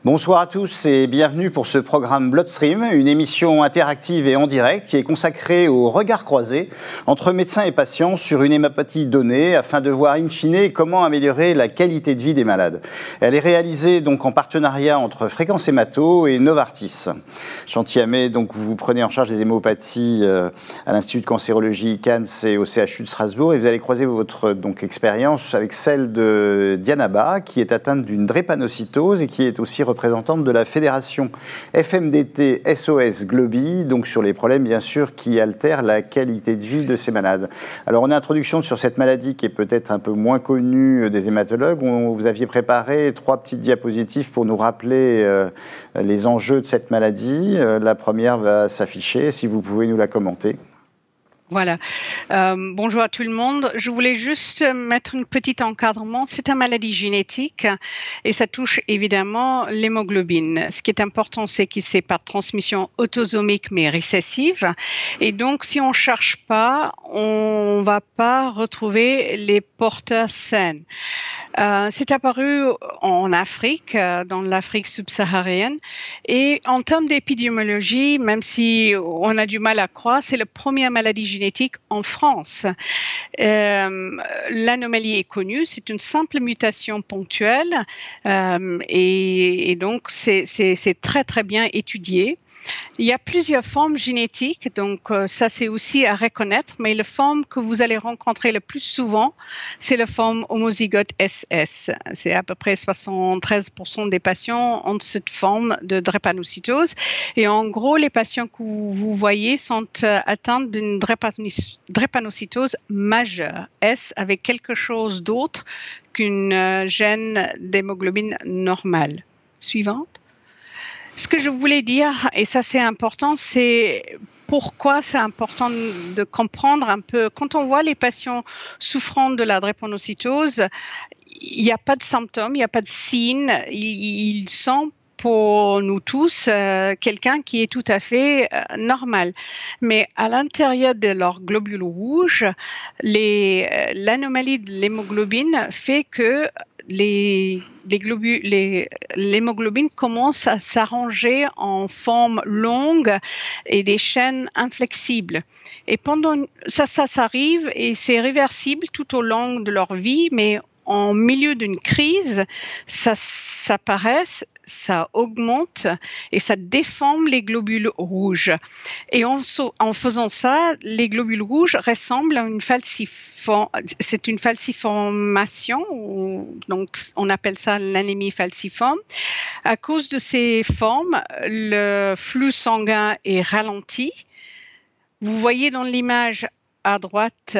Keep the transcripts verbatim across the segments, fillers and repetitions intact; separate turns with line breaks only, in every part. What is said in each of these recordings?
Bonsoir à tous et bienvenue pour ce programme Bloodstream, une émission interactive et en direct qui est consacrée au regard croisé entre médecins et patients sur une hémopathie donnée afin de voir in fine comment améliorer la qualité de vie des malades. Elle est réalisée donc en partenariat entre Fréquence Hémato et Novartis. Chantier donc vous prenez en charge les hémopathies euh, à l'Institut de cancérologie Cannes et au C H U de Strasbourg et vous allez croiser votre donc, expérience avec celle de Diana Ba qui est atteinte d'une drépanocytose et qui est aussi représentante de la fédération F M D T S O S Globi, donc sur les problèmes bien sûr qui altèrent la qualité de vie de ces malades. Alors en introduction sur cette maladie qui est peut-être un peu moins connue des hématologues, on, vous aviez préparé trois petites diapositives pour nous rappeler euh, les enjeux de cette maladie. Euh, la première va s'afficher, si vous pouvez nous la commenter.
Voilà. Euh, bonjour à tout le monde. Je voulais juste mettre un petit encadrement. C'est une maladie génétique et ça touche évidemment l'hémoglobine. Ce qui est important, c'est que c'est pas de transmission autosomique mais récessive. Et donc, si on cherche pas, on va pas retrouver les porteurs sains. Euh, c'est apparu en Afrique, dans l'Afrique subsaharienne. Et en termes d'épidémiologie, même si on a du mal à croire, c'est la première maladie génétique en France. Euh, L'anomalie est connue, c'est une simple mutation ponctuelle euh, et, et donc c'est très très bien étudié. Il y a plusieurs formes génétiques, donc euh, ça c'est aussi à reconnaître, mais la forme que vous allez rencontrer le plus souvent, c'est la forme homozygote S S. C'est à peu près soixante-treize pour cent des patients ont cette forme de drépanocytose. Et en gros, les patients que vous voyez sont euh, atteints d'une drépanocytose majeure, S, avec quelque chose d'autre qu'une euh, gène d'hémoglobine normale. Suivante. Ce que je voulais dire, et ça c'est important, c'est pourquoi c'est important de comprendre un peu. Quand on voit les patients souffrant de la drépanocytose, il n'y a pas de symptômes, il n'y a pas de signes, ils, ils sont pour nous tous euh, quelqu'un qui est tout à fait euh, normal. Mais à l'intérieur de leurs globules rouges, l'anomalie de l'hémoglobine fait que les, les globules, les, l'hémoglobine commence à s'arranger en forme longue et des chaînes inflexibles. Et pendant ça, ça s'arrive et c'est réversible tout au long de leur vie, mais en milieu d'une crise, ça s'apparaît, ça augmente et ça déforme les globules rouges. Et en, en faisant ça, les globules rouges ressemblent à une falsiformation. C'est une falsiformation, donc on appelle ça l'anémie falciforme. À cause de ces formes, le flux sanguin est ralenti. Vous voyez dans l'image à droite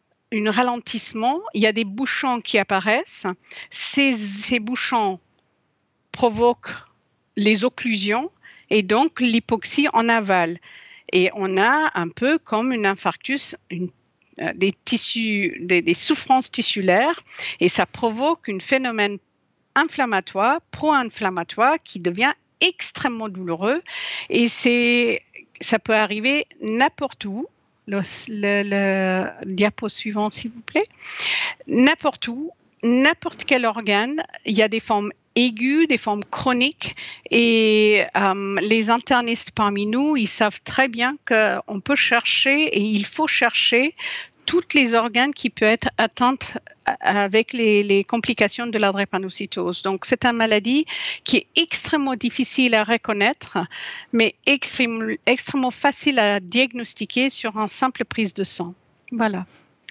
un ralentissement, il y a des bouchons qui apparaissent. Ces, ces bouchons provoquent les occlusions et donc l'hypoxie en aval. Et on a un peu comme un infarctus, une, euh, des, tissus, des, des souffrances tissulaires et ça provoque un phénomène inflammatoire, pro-inflammatoire qui devient extrêmement douloureux et c'est, ça peut arriver n'importe où. Le, le, le diapo suivant, s'il vous plaît. N'importe où, n'importe quel organe, il y a des formes aiguës, des formes chroniques et euh, les internistes parmi nous, ils savent très bien qu'on peut chercher et il faut chercher tous les organes qui peuvent être atteints avec les, les complications de la drépanocytose. Donc, c'est une maladie qui est extrêmement difficile à reconnaître, mais extrêmement, extrêmement facile à diagnostiquer sur une simple prise de sang. Voilà.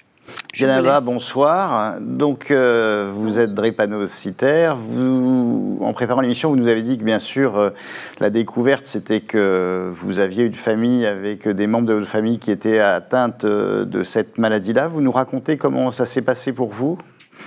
Diana Ba, bonsoir. Donc, euh, vous êtes drépanocytaire. Vous, en préparant l'émission, vous nous avez dit que, bien sûr, euh, la découverte, c'était que vous aviez une famille avec des membres de votre famille qui étaient atteintes euh, de cette maladie-là. Vous nous racontez comment ça s'est passé pour vous?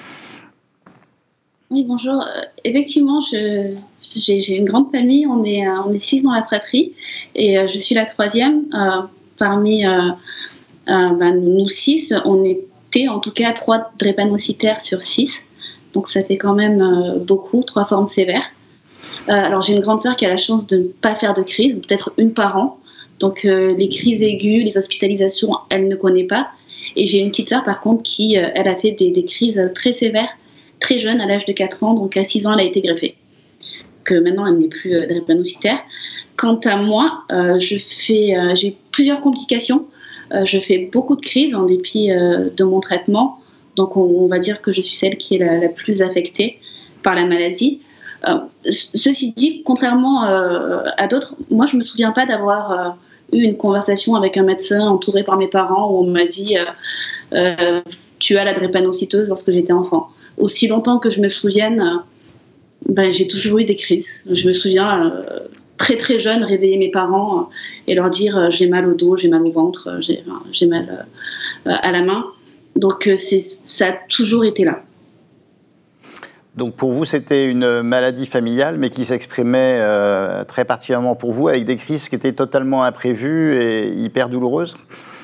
Oui, bonjour. Euh, effectivement, j'ai une grande famille. On est, euh, on est six dans la fratrie et euh, je suis la troisième. Euh, parmi euh, euh, ben, nous six, on est en tout cas trois drépanocytaires sur six, donc ça fait quand même euh, beaucoup, trois formes sévères. Euh, alors j'ai une grande sœur qui a la chance de ne pas faire de crise, peut-être une par an, donc euh, les crises aiguës, les hospitalisations, elle ne connaît pas. Et j'ai une petite sœur par contre qui, euh, elle a fait des, des crises très sévères, très jeune, à l'âge de quatre ans, donc à six ans elle a été greffée. que maintenant elle n'est plus euh, drépanocytaire. Quant à moi, euh, je fais, euh, j'ai plusieurs complications. Euh, je fais beaucoup de crises en dépit euh, de mon traitement. Donc on, on va dire que je suis celle qui est la, la plus affectée par la maladie. Euh, ceci dit, contrairement euh, à d'autres, moi je ne me souviens pas d'avoir euh, eu une conversation avec un médecin entouré par mes parents où on m'a dit euh, euh, tu as la drépanocytose lorsque j'étais enfant. Aussi longtemps que je me souvienne, euh, ben, j'ai toujours eu des crises. Je me souviens euh, très très jeune réveiller mes parents euh, et leur dire euh, j'ai mal au dos, j'ai mal au ventre, euh, j'ai, enfin, j'ai mal euh, à la main. Donc euh, c'est, ça a toujours été là.
Donc pour vous, c'était une maladie familiale, mais qui s'exprimait euh, très particulièrement pour vous, avec des crises qui étaient totalement imprévues et hyper douloureuses?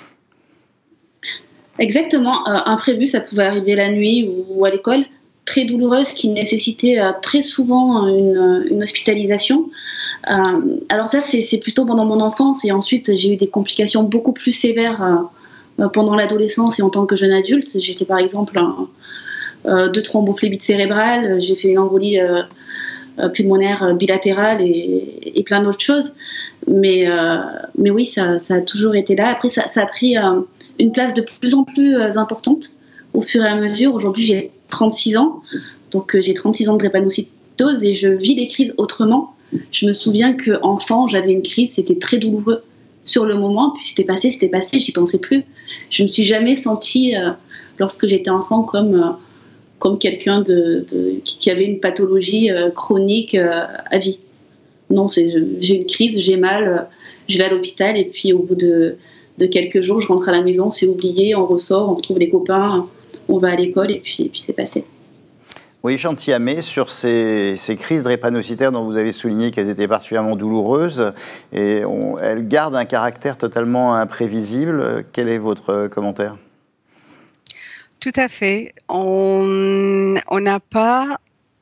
Exactement. Euh, imprévu, ça pouvait arriver la nuit ou, ou à l'école. Très douloureuse, qui nécessitait euh, très souvent une, une hospitalisation. Euh, alors ça, c'est, c'est plutôt pendant mon enfance. Et ensuite, j'ai eu des complications beaucoup plus sévères euh, pendant l'adolescence et en tant que jeune adulte. J'ai fait par exemple un... Euh, deux thrombophlébite cérébrale, j'ai fait une embolie euh, euh, pulmonaire bilatérale et, et plein d'autres choses. Mais, euh, mais oui, ça, ça a toujours été là. Après, ça, ça a pris euh, une place de plus en plus euh, importante au fur et à mesure. Aujourd'hui, j'ai trente-six ans, donc euh, j'ai trente-six ans de drépanocytose et je vis les crises autrement. Je me souviens qu'enfant, j'avais une crise, c'était très douloureux sur le moment, puis c'était passé, c'était passé, j'y pensais plus. Je ne me suis jamais sentie, euh, lorsque j'étais enfant, comme... Euh, comme quelqu'un de, de, qui avait une pathologie euh, chronique euh, à vie. Non, c'est, j'ai une crise, j'ai mal, euh, je vais à l'hôpital et puis au bout de, de quelques jours, je rentre à la maison, c'est oublié, on ressort, on retrouve des copains, on va à l'école et puis, et puis c'est passé.
Oui, Chanty Amé, sur ces, ces crises drépanocytaires dont vous avez souligné qu'elles étaient particulièrement douloureuses, et on, elles gardent un caractère totalement imprévisible. Quel est votre commentaire ?
Tout à fait. On n'a pas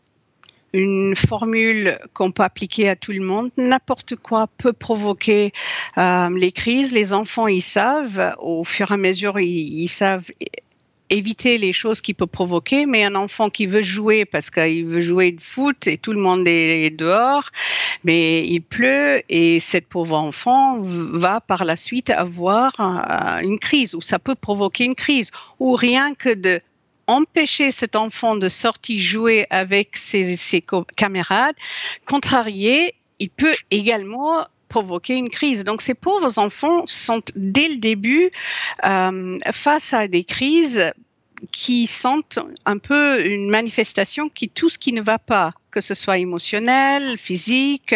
une formule qu'on peut appliquer à tout le monde. N'importe quoi peut provoquer euh, les crises. Les enfants, ils savent, au fur et à mesure, ils, ils savent éviter les choses qui peuvent provoquer, mais un enfant qui veut jouer parce qu'il veut jouer de foot et tout le monde est dehors, mais il pleut et cette pauvre enfant va par la suite avoir une crise ou ça peut provoquer une crise ou rien que de empêcher cet enfant de sortir jouer avec ses, ses camarades, contrarié, il peut également provoquer une crise. Donc, ces pauvres enfants sont, dès le début, euh, face à des crises qui sentent un peu une manifestation qui tout ce qui ne va pas, que ce soit émotionnel, physique,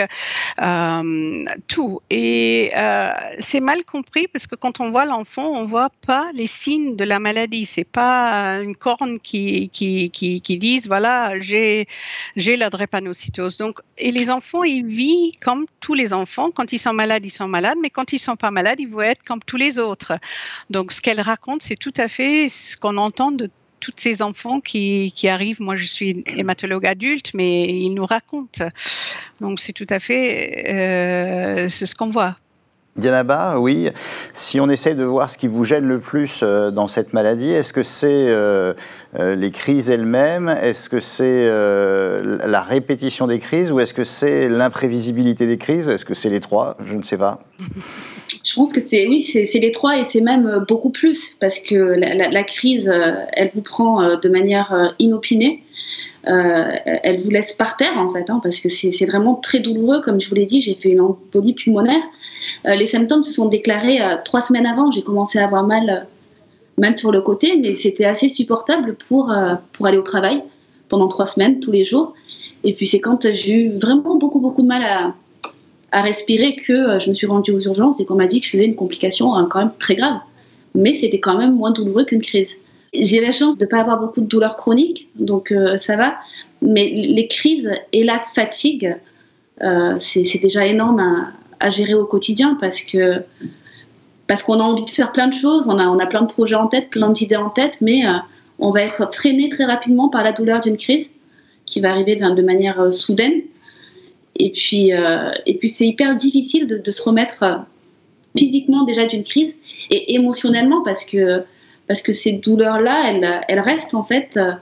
euh, tout. Et euh, c'est mal compris parce que quand on voit l'enfant, on voit pas les signes de la maladie. C'est pas une corne qui qui qui, qui disent voilà j'ai j'ai la drépanocytose. Donc et les enfants ils vivent comme tous les enfants. Quand ils sont malades, ils sont malades, mais quand ils sont pas malades, ils vont être comme tous les autres. Donc ce qu'elle raconte, c'est tout à fait ce qu'on entend de tous ces enfants qui, qui arrivent. Moi, je suis hématologue adulte, mais ils nous racontent. Donc, c'est tout à fait euh, c'est ce qu'on voit.
Diana Ba, oui. Si on essaie de voir ce qui vous gêne le plus euh, dans cette maladie, est-ce que c'est euh, euh, les crises elles-mêmes? Est-ce que c'est euh, la répétition des crises? Ou est-ce que c'est l'imprévisibilité des crises? Est-ce que c'est les trois? Je ne sais pas.
Je pense que c'est oui, c'est, c'est les trois et c'est même beaucoup plus parce que la, la, la crise, elle vous prend de manière inopinée, euh, elle vous laisse par terre en fait, hein, parce que c'est, c'est vraiment très douloureux. Comme je vous l'ai dit, j'ai fait une embolie pulmonaire. Euh, les symptômes se sont déclarés euh, trois semaines avant. J'ai commencé à avoir mal, mal sur le côté, mais c'était assez supportable pour euh, pour aller au travail pendant trois semaines tous les jours. Et puis c'est quand j'ai eu vraiment beaucoup beaucoup de mal à à respirer que je me suis rendue aux urgences et qu'on m'a dit que je faisais une complication quand même très grave. Mais c'était quand même moins douloureux qu'une crise. J'ai la chance de ne pas avoir beaucoup de douleurs chroniques, donc euh, ça va. Mais les crises et la fatigue, euh, c'est, c'est déjà énorme à, à gérer au quotidien parce, que, parce qu'on a envie de faire plein de choses, on a, on a plein de projets en tête, plein d'idées en tête, mais euh, on va être freiné très rapidement par la douleur d'une crise qui va arriver de, de manière euh, soudaine. Et puis, euh, et puis c'est hyper difficile de, de se remettre euh, physiquement déjà d'une crise et émotionnellement parce que, parce que ces douleurs-là, elles, elles restent en fait. Euh,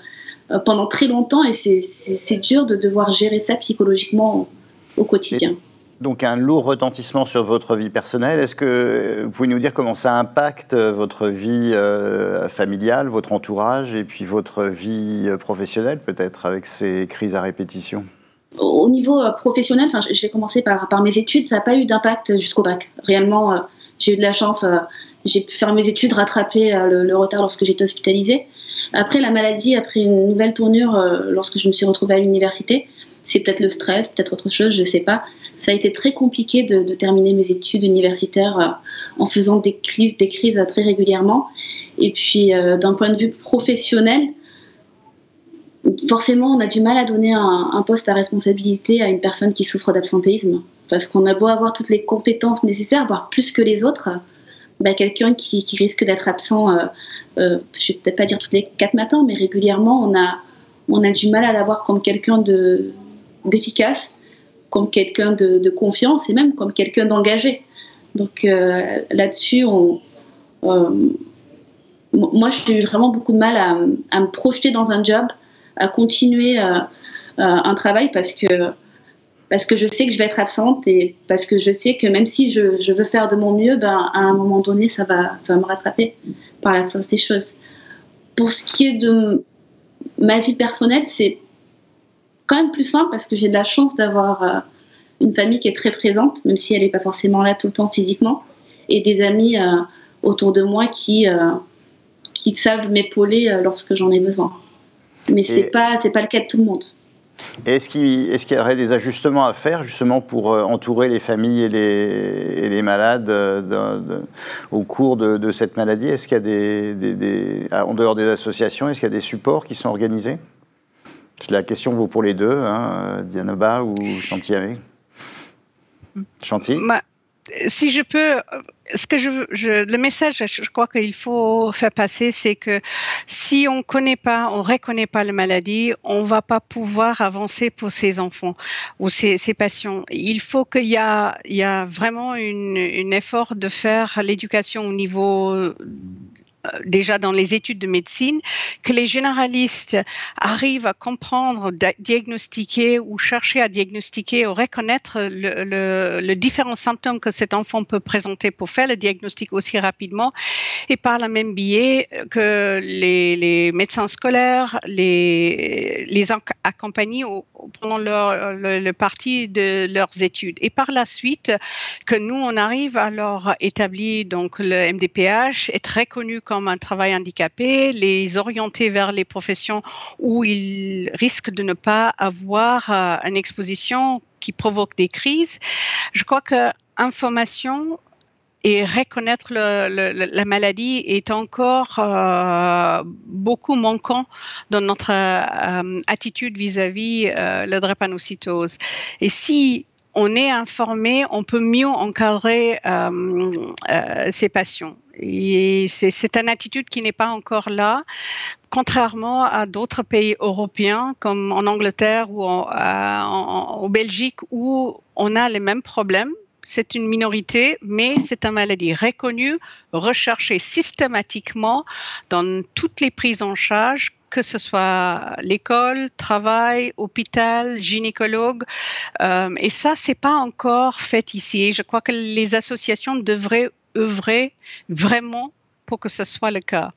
euh, pendant très longtemps et c'est dur de devoir gérer ça psychologiquement au, au quotidien.
Et donc un lourd retentissement sur votre vie personnelle. Est-ce que vous pouvez nous dire comment ça impacte votre vie euh, familiale, votre entourage et puis votre vie professionnelle peut-être avec ces crises à répétition?
Au niveau euh, professionnel, je vais commencer par, par mes études, ça n'a pas eu d'impact jusqu'au bac. Réellement, euh, j'ai eu de la chance, euh, j'ai pu faire mes études, rattraper euh, le, le retard lorsque j'étais hospitalisée. Après, la maladie a pris une nouvelle tournure euh, lorsque je me suis retrouvée à l'université. C'est peut-être le stress, peut-être autre chose, je ne sais pas. Ça a été très compliqué de, de terminer mes études universitaires euh, en faisant des crises, des crises euh, très régulièrement. Et puis, euh, d'un point de vue professionnel, forcément, on a du mal à donner un, un poste à responsabilité à une personne qui souffre d'absentéisme. Parce qu'on a beau avoir toutes les compétences nécessaires, voire plus que les autres, bah, quelqu'un qui, qui risque d'être absent, euh, euh, je ne vais peut-être pas dire tous les quatre matins, mais régulièrement, on a, on a du mal à l'avoir comme quelqu'un d'efficace, comme quelqu'un de, de confiance et même comme quelqu'un d'engagé. Donc euh, là-dessus, on, euh, moi, j'ai eu vraiment beaucoup de mal à, à me projeter dans un job, à continuer euh, euh, un travail parce que, parce que je sais que je vais être absente et parce que je sais que même si je, je veux faire de mon mieux, ben, à un moment donné, ça va, ça va me rattraper par la force des choses. Pour ce qui est de ma vie personnelle, c'est quand même plus simple parce que j'ai de la chance d'avoir euh, une famille qui est très présente, même si elle n'est pas forcément là tout le temps physiquement, et des amis euh, autour de moi qui, euh, qui savent m'épauler euh, lorsque j'en ai besoin. Mais ce n'est pas, c'est pas le cas de tout le monde.
Est-ce qu'il est-ce qu'il y aurait des ajustements à faire justement pour euh, entourer les familles et les, et les malades euh, de, de, au cours de, de cette maladie? Est-ce qu'il y a des, des, des, en dehors des associations, est-ce qu'il y a des supports qui sont organisés? La question vaut pour les deux, hein, Dianaba ou Chantier. Chantier.
Ma, si je peux, ce que je, je, le message, je crois qu'il faut faire passer, c'est que si on connaît pas, on reconnaît pas la maladie, on va pas pouvoir avancer pour ses enfants ou ses, ses patients. Il faut qu'il y a, il y a vraiment une, une effort de faire l'éducation au niveau déjà dans les études de médecine, que les généralistes arrivent à comprendre, diagnostiquer ou chercher à diagnostiquer ou reconnaître le, le, le différents symptômes que cet enfant peut présenter pour faire le diagnostic aussi rapidement, et par le même biais que les, les médecins scolaires les, les accompagnent pendant leur, le, le parti de leurs études. Et par la suite, que nous, on arrive à leur établir donc le M D P H, être reconnu comme un travail handicapé, les orienter vers les professions où ils risquent de ne pas avoir euh, une exposition qui provoque des crises. Je crois que information et reconnaître le, le, la maladie est encore euh, beaucoup manquant dans notre euh, attitude vis-à-vis euh, la drépanocytose. Et si on est informé, on peut mieux encadrer euh, euh, ces patients. Et c'est une attitude qui n'est pas encore là, contrairement à d'autres pays européens comme en Angleterre ou en, en, en Belgique où on a les mêmes problèmes. C'est une minorité, mais c'est une maladie reconnue, recherchée systématiquement dans toutes les prises en charge, que ce soit l'école, travail, hôpital, gynécologue. Euh, et ça, c'est pas encore fait ici. Et je crois que les associations devraient œuvrer vraiment pour que ce soit le cas,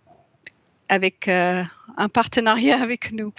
avec euh, un partenariat avec nous.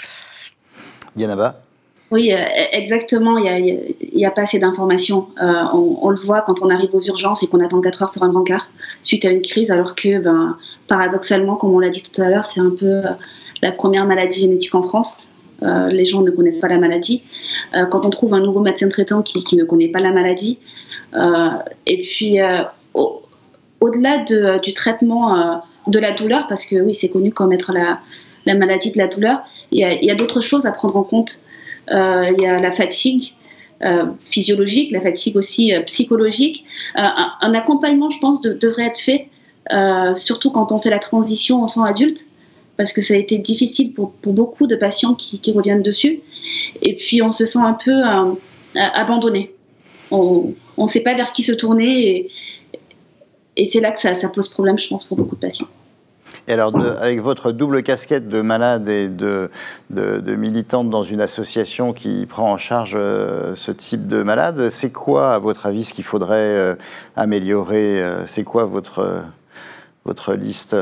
Dianaba?
Oui, exactement. Il n'y a, a pas assez d'informations. Euh, on, on le voit quand on arrive aux urgences et qu'on attend quatre heures sur un brancard suite à une crise, alors que, ben, paradoxalement, comme on l'a dit tout à l'heure, c'est un peu la première maladie génétique en France. Euh, les gens ne connaissent pas la maladie. Euh, quand on trouve un nouveau médecin traitant qui, qui ne connaît pas la maladie, euh, et puis euh, au, au-delà de, du traitement euh, de la douleur, parce que oui, c'est connu comme être la, la maladie de la douleur, il y a, il y a d'autres choses à prendre en compte. Euh, il y a la fatigue euh, physiologique, la fatigue aussi euh, psychologique. Euh, un, un accompagnement, je pense, de, devrait être fait, euh, surtout quand on fait la transition enfant-adulte, parce que ça a été difficile pour, pour beaucoup de patients qui, qui reviennent dessus. Et puis, on se sent un peu euh, abandonné. On ne sait pas vers qui se tourner et, et c'est là que ça, ça pose problème, je pense, pour beaucoup de patients.
Et alors, de, avec votre double casquette de malade et de, de, de militante dans une association qui prend en charge euh, ce type de malade, c'est quoi, à votre avis, ce qu'il faudrait euh, améliorer euh, C'est quoi votre, euh, votre liste?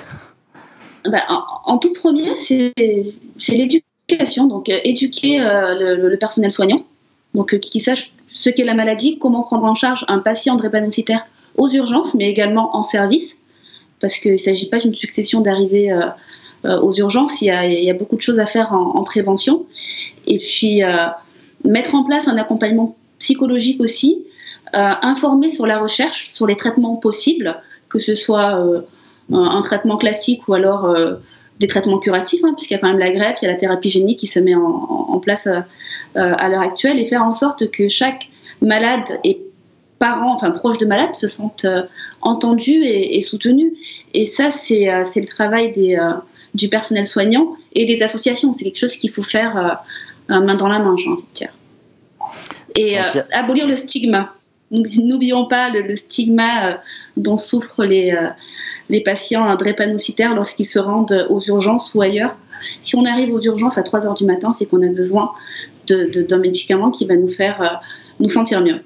Ben, en, en tout premier, c'est l'éducation. Donc, euh, éduquer euh, le, le personnel soignant, donc euh, qui, qui sache ce qu'est la maladie, comment prendre en charge un patient drépanocytaire aux urgences, mais également en service. Parce qu'il ne s'agit pas d'une succession d'arrivées euh, euh, aux urgences, il y, a, il y a beaucoup de choses à faire en, en prévention. Et puis, euh, mettre en place un accompagnement psychologique aussi, euh, informer sur la recherche, sur les traitements possibles, que ce soit euh, un, un traitement classique ou alors euh, des traitements curatifs, hein, puisqu'il y a quand même la greffe, il y a la thérapie génique qui se met en, en, en place euh, à l'heure actuelle, et faire en sorte que chaque malade et parents, enfin proches de malades, se sentent euh, entendus et, et soutenus. Et ça, c'est euh, le travail des, euh, du personnel soignant et des associations. C'est quelque chose qu'il faut faire euh, main dans la main, j'ai envie de dire. Et euh, abolir le stigma. N'oublions pas le, le stigma euh, dont souffrent les, euh, les patients drépanocytaires lorsqu'ils se rendent aux urgences ou ailleurs. Si on arrive aux urgences à trois heures du matin, c'est qu'on a besoin d'un médicament qui va nous faire euh, nous sentir mieux.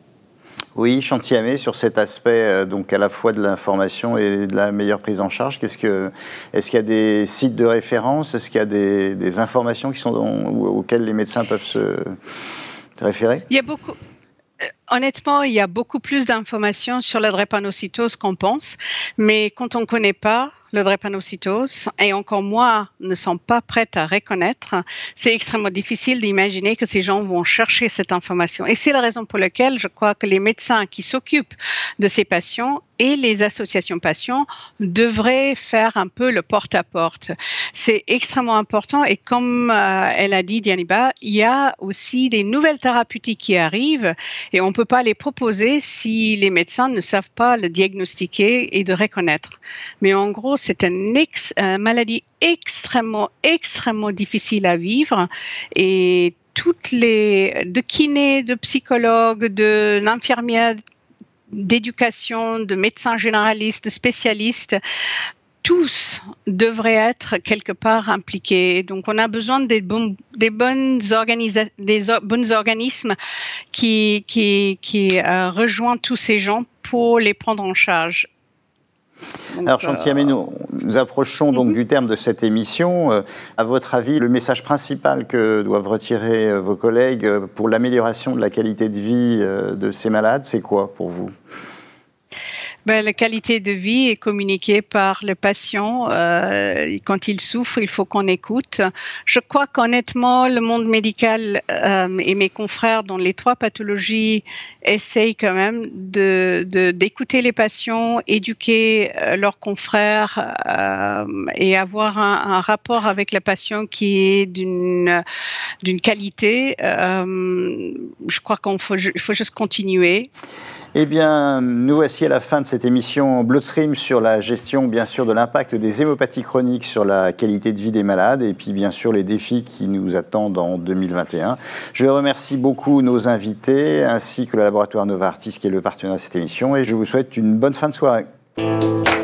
Oui, Chanty Amé, sur cet aspect euh, donc à la fois de l'information et de la meilleure prise en charge, qu'est-ce que, est-ce qu'il y a des sites de référence, est-ce qu'il y a des, des informations qui sont dans, auxquelles les médecins peuvent se, se référer?
Il y a beaucoup. Honnêtement, il y a beaucoup plus d'informations sur la drépanocytose qu'on pense, mais quand on ne connaît pas la drépanocytose, et encore moins ne sont pas prêtes à reconnaître, c'est extrêmement difficile d'imaginer que ces gens vont chercher cette information. Et c'est la raison pour laquelle je crois que les médecins qui s'occupent de ces patients et les associations patients devraient faire un peu le porte-à-porte. C'est extrêmement important, et comme euh, elle a dit, Dianiba, il y a aussi des nouvelles thérapeutiques qui arrivent, et on ne peut pas les proposer si les médecins ne savent pas le diagnostiquer et de reconnaître. Mais en gros, c'est une ex, euh, maladie extrêmement, extrêmement difficile à vivre, et toutes les, de kinés, de psychologues, de l'infirmière, d'éducation, de médecins généralistes, de spécialistes, tous devraient être quelque part impliqués. Donc, on a besoin des bons, des bonnes organisa- des or- bons organismes qui, qui, qui euh, rejoignent tous ces gens pour les prendre en charge.
Donc, Alors, Chanty Amé, nous, nous approchons donc mm-hmm. du terme de cette émission. Euh, à votre avis, le message principal que doivent retirer euh, vos collègues euh, pour l'amélioration de la qualité de vie euh, de ces malades, c'est quoi pour vous ?
Ben, la qualité de vie est communiquée par le patient. Euh, quand il souffre, il faut qu'on écoute. Je crois qu'honnêtement, le monde médical euh, et mes confrères dans les trois pathologies essayent quand même de, de, d'écouter les patients, éduquer euh, leurs confrères euh, et avoir un, un rapport avec le patient qui est d'une, d'une qualité. Euh, je crois qu'il faut, faut juste continuer.
Eh bien, nous voici à la fin de cette émission Bloodstream sur la gestion, bien sûr, de l'impact des hémopathies chroniques sur la qualité de vie des malades et puis, bien sûr, les défis qui nous attendent en deux mille vingt et un. Je remercie beaucoup nos invités ainsi que le laboratoire Novartis qui est le partenaire de cette émission et je vous souhaite une bonne fin de soirée.